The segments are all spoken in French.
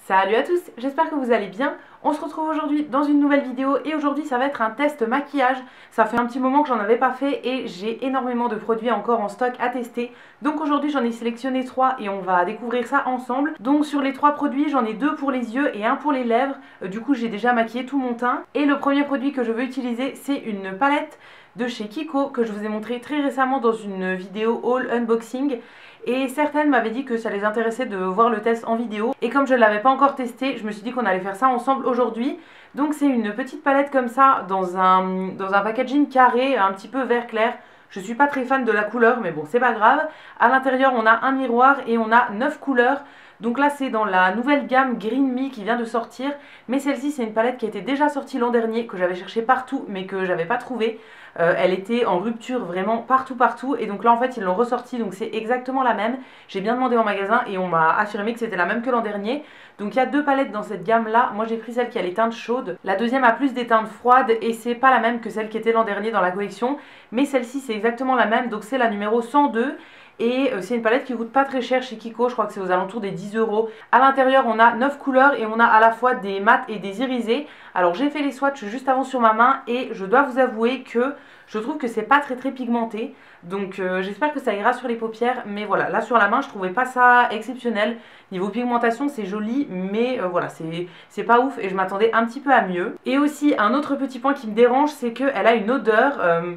Salut à tous, j'espère que vous allez bien. On se retrouve aujourd'hui dans une nouvelle vidéo et aujourd'hui ça va être un test maquillage. Ça fait un petit moment que j'en avais pas fait et j'ai énormément de produits encore en stock à tester. Donc aujourd'hui j'en ai sélectionné 3 et on va découvrir ça ensemble. Donc sur les 3 produits j'en ai 2 pour les yeux et 1 pour les lèvres. Du coup j'ai déjà maquillé tout mon teint. Et le premier produit que je veux utiliser c'est une palette de chez Kiko que je vous ai montré très récemment dans une vidéo haul unboxing. Et certaines m'avaient dit que ça les intéressait de voir le test en vidéo. Et comme je ne l'avais pas encore testé, je me suis dit qu'on allait faire ça ensemble aujourd'hui. Donc c'est une petite palette comme ça, dans un packaging carré, un petit peu vert clair. Je suis pas très fan de la couleur, mais bon, c'est pas grave. À l'intérieur, on a un miroir et on a 9 couleurs. Donc là, c'est dans la nouvelle gamme Green Me qui vient de sortir. Mais celle-ci, c'est une palette qui était déjà sortie l'an dernier, que j'avais cherché partout, mais que j'avais pas trouvé. Elle était en rupture vraiment partout. Et donc là, en fait, ils l'ont ressortie. Donc c'est exactement la même. J'ai bien demandé en magasin et on m'a affirmé que c'était la même que l'an dernier. Donc il y a 2 palettes dans cette gamme-là. Moi, j'ai pris celle qui a les teintes chaudes. La deuxième a plus des teintes froides et c'est pas la même que celle qui était l'an dernier dans la collection. Mais celle-ci, c'est exactement la même. Donc c'est la numéro 102. Et c'est une palette qui coûte pas très cher chez Kiko, je crois que c'est aux alentours des 10 €. À l'intérieur on a 9 couleurs et on a à la fois des mats et des irisés. Alors j'ai fait les swatchs juste avant sur ma main et je dois vous avouer que je trouve que c'est pas très pigmenté. Donc j'espère que ça ira sur les paupières, mais voilà, là sur la main je trouvais pas ça exceptionnel. Niveau pigmentation c'est joli, mais voilà, c'est pas ouf et je m'attendais un petit peu à mieux. Et aussi un autre petit point qui me dérange, c'est qu'elle a une odeur...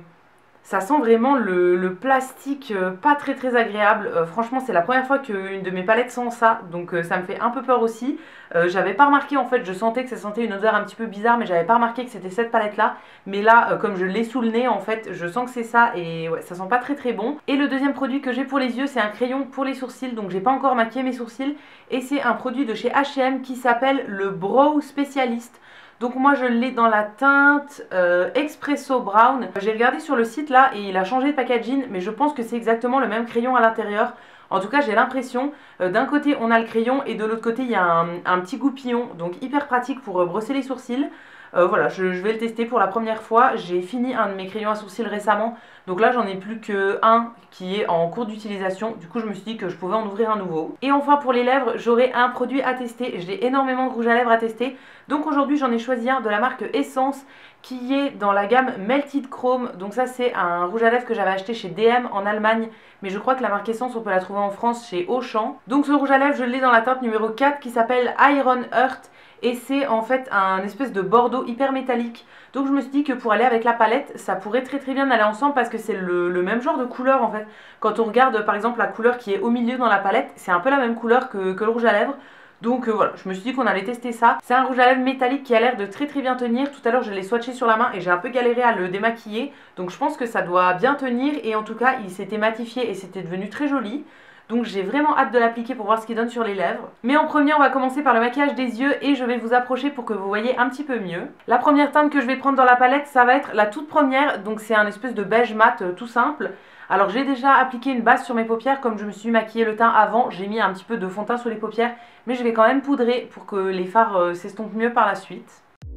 ça sent vraiment le plastique pas très agréable. Franchement, c'est la première fois qu'une de mes palettes sent ça, donc ça me fait un peu peur aussi. J'avais pas remarqué, en fait, je sentais que ça sentait une odeur un petit peu bizarre, mais j'avais pas remarqué que c'était cette palette-là. Mais là, comme je l'ai sous le nez, en fait, je sens que c'est ça et ouais, ça sent pas très bon. Et le deuxième produit que j'ai pour les yeux, c'est un crayon pour les sourcils, donc j'ai pas encore maquillé mes sourcils. Et c'est un produit de chez H&M qui s'appelle le Brow Specialist. Donc moi je l'ai dans la teinte Espresso Brown. J'ai regardé sur le site là et il a changé de packaging, mais je pense que c'est exactement le même crayon à l'intérieur. En tout cas j'ai l'impression, d'un côté on a le crayon et de l'autre côté il y a un petit goupillon, donc hyper pratique pour brosser les sourcils. Voilà, je vais le tester pour la première fois. J'ai fini un de mes crayons à sourcils récemment, donc là j'en ai plus que un qui est en cours d'utilisation. Du coup je me suis dit que je pouvais en ouvrir un nouveau. Et enfin pour les lèvres, j'aurai un produit à tester. J'ai énormément de rouge à lèvres à tester. Donc aujourd'hui j'en ai choisi un de la marque Essence qui est dans la gamme Melted Chrome. Donc ça c'est un rouge à lèvres que j'avais acheté chez DM en Allemagne, mais je crois que la marque Essence on peut la trouver en France chez Auchan. Donc ce rouge à lèvres je l'ai dans la teinte numéro 4 qui s'appelle Iron Heart. Et c'est en fait un espèce de bordeaux hyper métallique. Donc je me suis dit que pour aller avec la palette, ça pourrait très bien aller ensemble parce que c'est le même genre de couleur en fait. Quand on regarde par exemple la couleur qui est au milieu dans la palette, c'est un peu la même couleur que le rouge à lèvres. Donc voilà, je me suis dit qu'on allait tester ça. C'est un rouge à lèvres métallique qui a l'air de très bien tenir. Tout à l'heure je l'ai swatché sur la main et j'ai un peu galéré à le démaquiller. Donc je pense que ça doit bien tenir et en tout cas il s'était matifié et c'était devenu très joli. Donc j'ai vraiment hâte de l'appliquer pour voir ce qu'il donne sur les lèvres. Mais en premier on va commencer par le maquillage des yeux et je vais vous approcher pour que vous voyez un petit peu mieux. La première teinte que je vais prendre dans la palette, ça va être la toute première. Donc c'est un espèce de beige mat tout simple. Alors j'ai déjà appliqué une base sur mes paupières, comme je me suis maquillé le teint avant, j'ai mis un petit peu de fond de teint sur les paupières. Mais je vais quand même poudrer pour que les fards s'estompent mieux par la suite.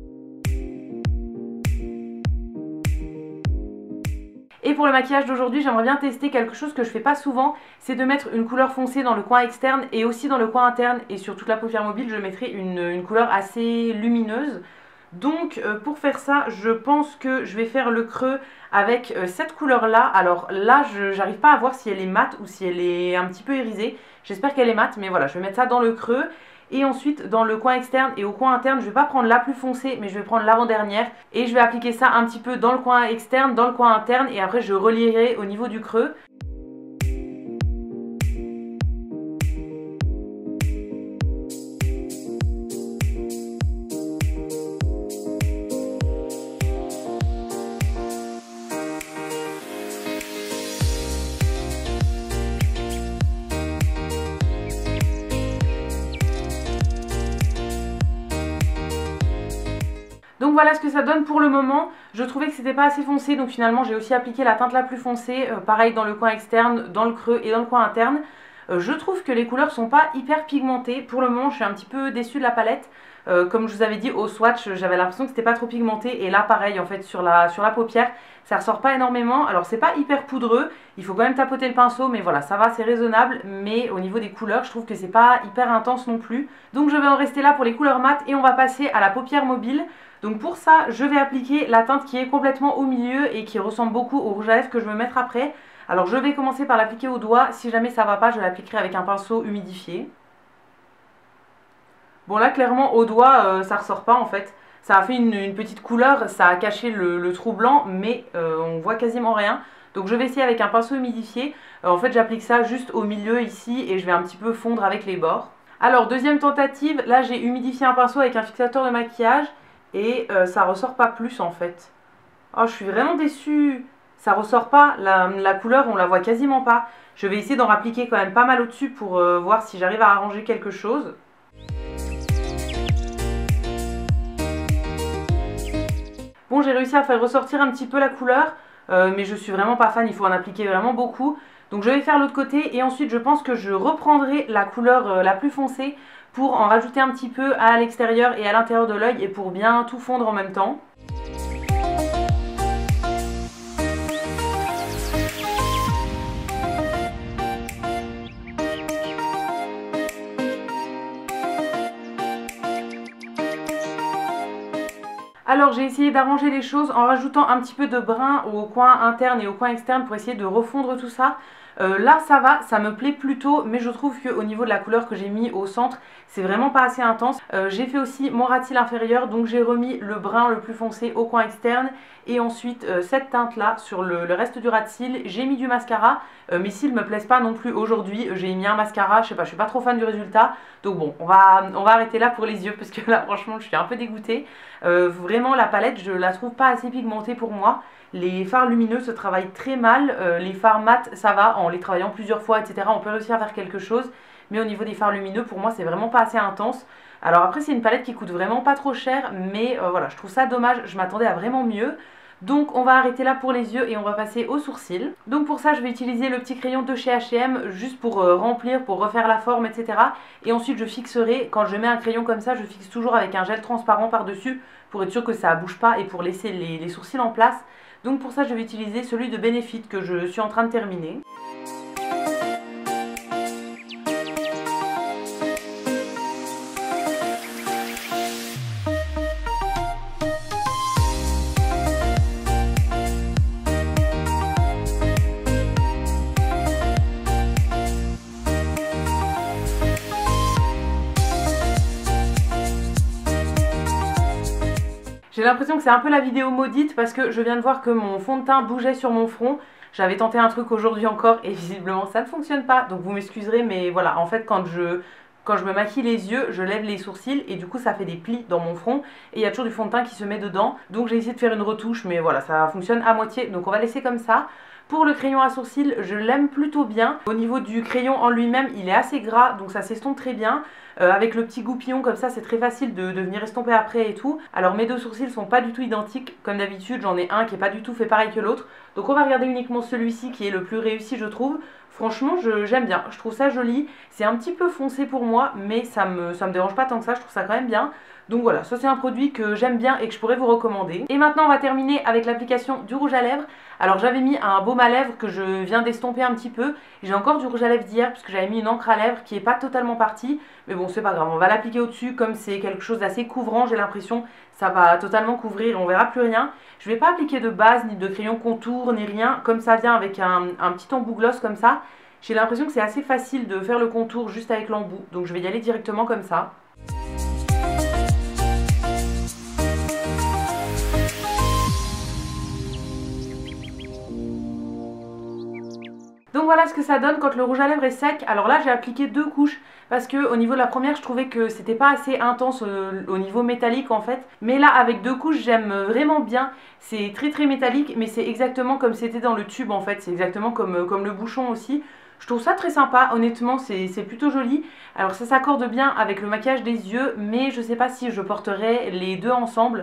Et pour le maquillage d'aujourd'hui, j'aimerais bien tester quelque chose que je fais pas souvent, c'est de mettre une couleur foncée dans le coin externe et aussi dans le coin interne. Et sur toute la paupière mobile, je mettrai une couleur assez lumineuse. Donc pour faire ça, je pense que je vais faire le creux avec cette couleur là. Alors là, j'arrive pas à voir si elle est mate ou si elle est un petit peu irisée. J'espère qu'elle est mate, mais voilà, je vais mettre ça dans le creux. Et ensuite dans le coin externe et au coin interne, je vais pas prendre la plus foncée, mais je vais prendre l'avant-dernière. Et je vais appliquer ça un petit peu dans le coin externe, dans le coin interne. Et après je relierai au niveau du creux. Donc voilà ce que ça donne pour le moment. Je trouvais que c'était pas assez foncé, donc finalement j'ai aussi appliqué la teinte la plus foncée, pareil dans le coin externe, dans le creux et dans le coin interne. Je trouve que les couleurs sont pas hyper pigmentées. Pour le moment je suis un petit peu déçue de la palette. Comme je vous avais dit au swatch, j'avais l'impression que c'était pas trop pigmenté, et là pareil en fait sur la paupière ça ressort pas énormément. Alors c'est pas hyper poudreux, il faut quand même tapoter le pinceau, mais voilà, ça va, c'est raisonnable. Mais au niveau des couleurs je trouve que c'est pas hyper intense non plus. Donc je vais en rester là pour les couleurs mat et on va passer à la paupière mobile. Donc pour ça je vais appliquer la teinte qui est complètement au milieu et qui ressemble beaucoup au rouge à lèvres que je vais mettre après. Alors je vais commencer par l'appliquer au doigt, si jamais ça va pas je l'appliquerai avec un pinceau humidifié. Bon là clairement au doigt ça ressort pas en fait. Ça a fait une petite couleur, ça a caché le trou blanc, mais on voit quasiment rien. Donc je vais essayer avec un pinceau humidifié. En fait j'applique ça juste au milieu ici et je vais un petit peu fondre avec les bords. Alors deuxième tentative, là j'ai humidifié un pinceau avec un fixateur de maquillage et ça ressort pas plus en fait. Oh je suis vraiment déçue, ça ressort pas, la couleur on la voit quasiment pas. Je vais essayer d'en appliquer quand même pas mal au-dessus pour voir si j'arrive à arranger quelque chose. Bon, j'ai réussi à faire ressortir un petit peu la couleur, mais je suis vraiment pas fan, il faut en appliquer vraiment beaucoup. Donc je vais faire l'autre côté et ensuite je pense que je reprendrai la couleur la plus foncée pour en rajouter un petit peu à l'extérieur et à l'intérieur de l'œil et pour bien tout fondre en même temps. Alors j'ai essayé d'arranger les choses en rajoutant un petit peu de brun au coin interne et au coin externe pour essayer de refondre tout ça. Là ça va, ça me plaît plutôt, mais je trouve qu'au niveau de la couleur que j'ai mis au centre, c'est vraiment pas assez intense. J'ai fait aussi mon ras de cils inférieur, donc j'ai remis le brun le plus foncé au coin externe et ensuite cette teinte là sur le reste du ras de cils. J'ai mis du mascara, mes cils me plaisent pas non plus aujourd'hui, j'ai mis un mascara, je sais pas, je suis pas trop fan du résultat. Donc bon, on va arrêter là pour les yeux parce que là franchement je suis un peu dégoûtée. Vraiment la palette je la trouve pas assez pigmentée pour moi. Les fards lumineux se travaillent très mal, les fards mat ça va, en les travaillant plusieurs fois etc. on peut réussir à faire quelque chose. Mais au niveau des fards lumineux pour moi c'est vraiment pas assez intense. Alors après c'est une palette qui coûte vraiment pas trop cher, mais voilà je trouve ça dommage, je m'attendais à vraiment mieux. Donc on va arrêter là pour les yeux et on va passer aux sourcils. Donc pour ça je vais utiliser le petit crayon de chez H&M juste pour remplir, pour refaire la forme etc. Et ensuite je fixerai, quand je mets un crayon comme ça je fixe toujours avec un gel transparent par dessus pour être sûr que ça bouge pas et pour laisser les sourcils en place. Donc pour ça je vais utiliser celui de Benefit que je suis en train de terminer. J'ai l'impression que c'est un peu la vidéo maudite parce que je viens de voir que mon fond de teint bougeait sur mon front. J'avais tenté un truc aujourd'hui encore et visiblement ça ne fonctionne pas. Donc vous m'excuserez mais voilà, en fait quand je me maquille les yeux, je lève les sourcils et du coup ça fait des plis dans mon front. Et il y a toujours du fond de teint qui se met dedans. Donc j'ai essayé de faire une retouche mais voilà, ça fonctionne à moitié. Donc on va laisser comme ça. Pour le crayon à sourcils, je l'aime plutôt bien. Au niveau du crayon en lui-même, il est assez gras, donc ça s'estompe très bien. Avec le petit goupillon comme ça, c'est très facile de venir estomper après et tout. Alors mes deux sourcils sont pas du tout identiques. Comme d'habitude, j'en ai un qui est pas du tout fait pareil que l'autre. Donc on va regarder uniquement celui-ci qui est le plus réussi, je trouve. Franchement, j'aime bien, je trouve ça joli. C'est un petit peu foncé pour moi, mais ça me dérange pas tant que ça, je trouve ça quand même bien. Donc voilà, ça c'est un produit que j'aime bien et que je pourrais vous recommander. Et maintenant on va terminer avec l'application du rouge à lèvres. Alors j'avais mis un baume à lèvres que je viens d'estomper un petit peu. J'ai encore du rouge à lèvres d'hier puisque j'avais mis une encre à lèvres qui est pas totalement partie. Mais bon c'est pas grave, on va l'appliquer au-dessus comme c'est quelque chose d'assez couvrant, j'ai l'impression. Ça va totalement couvrir, on verra plus rien. Je vais pas appliquer de base, ni de crayon contour, ni rien. Comme ça vient avec un petit embout gloss comme ça. J'ai l'impression que c'est assez facile de faire le contour juste avec l'embout. Donc je vais y aller directement comme ça. Donc voilà ce que ça donne quand le rouge à lèvres est sec. Alors là j'ai appliqué 2 couches parce que au niveau de la première je trouvais que c'était pas assez intense au niveau métallique en fait. Mais là avec 2 couches j'aime vraiment bien. C'est très métallique mais c'est exactement comme c'était dans le tube en fait. C'est exactement comme le bouchon aussi. Je trouve ça très sympa, honnêtement c'est plutôt joli. Alors ça s'accorde bien avec le maquillage des yeux mais je sais pas si je porterai les deux ensemble.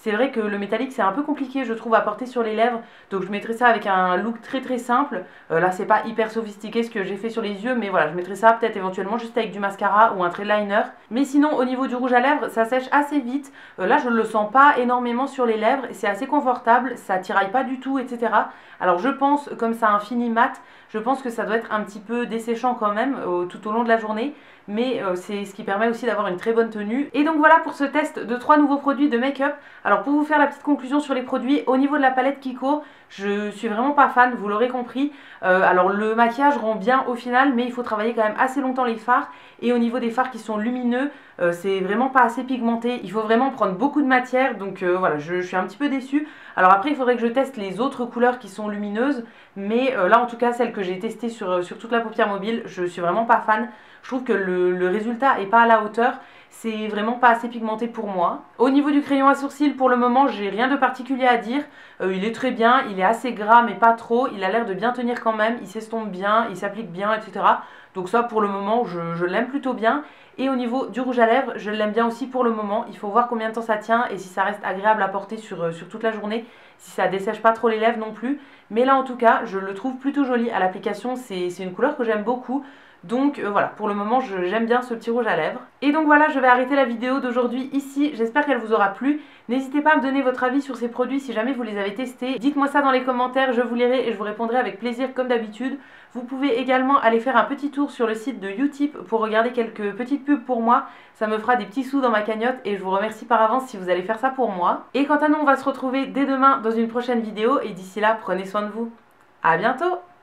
c'est vrai que le métallique c'est un peu compliqué je trouve à porter sur les lèvres, donc je mettrai ça avec un look très simple. Là c'est pas hyper sophistiqué ce que j'ai fait sur les yeux, mais voilà, je mettrai ça peut-être éventuellement juste avec du mascara ou un trait de liner. Mais sinon au niveau du rouge à lèvres ça sèche assez vite, là je ne le sens pas énormément sur les lèvres, c'est assez confortable, ça tiraille pas du tout, etc. Alors je pense, comme ça a un fini mat, je pense que ça doit être un petit peu desséchant quand même tout au long de la journée, mais c'est ce qui permet aussi d'avoir une très bonne tenue. Et donc voilà pour ce test de 3 nouveaux produits de make-up. Alors pour vous faire la petite conclusion sur les produits, au niveau de la palette Kiko, je suis vraiment pas fan, vous l'aurez compris. Alors le maquillage rend bien au final, mais il faut travailler quand même assez longtemps les fards. Et au niveau des fards qui sont lumineux, c'est vraiment pas assez pigmenté, il faut vraiment prendre beaucoup de matière, donc voilà, je suis un petit peu déçue. Alors après il faudrait que je teste les autres couleurs qui sont lumineuses, mais là en tout cas celle que j'ai testée sur toute la paupière mobile, je suis vraiment pas fan. Je trouve que le résultat est pas à la hauteur, c'est vraiment pas assez pigmenté pour moi. Au niveau du crayon à sourcils, pour le moment j'ai rien de particulier à dire, il est très bien, il est assez gras mais pas trop, il a l'air de bien tenir quand même, il s'estompe bien, il s'applique bien, etc. Donc ça pour le moment je l'aime plutôt bien. Et au niveau du rouge à lèvres, je l'aime bien aussi pour le moment. Il faut voir combien de temps ça tient et si ça reste agréable à porter sur toute la journée, si ça dessèche pas trop les lèvres non plus. Mais là en tout cas, je le trouve plutôt joli à l'application, c'est une couleur que j'aime beaucoup. Donc voilà, pour le moment j'aime bien ce petit rouge à lèvres. Et donc voilà, je vais arrêter la vidéo d'aujourd'hui ici, j'espère qu'elle vous aura plu. N'hésitez pas à me donner votre avis sur ces produits si jamais vous les avez testés. Dites-moi ça dans les commentaires, je vous lirai et je vous répondrai avec plaisir comme d'habitude. Vous pouvez également aller faire un petit tour sur le site de Utip pour regarder quelques petites pubs pour moi. Ça me fera des petits sous dans ma cagnotte et je vous remercie par avance si vous allez faire ça pour moi. Et quant à nous, on va se retrouver dès demain dans une prochaine vidéo et d'ici là, prenez soin de vous. À bientôt!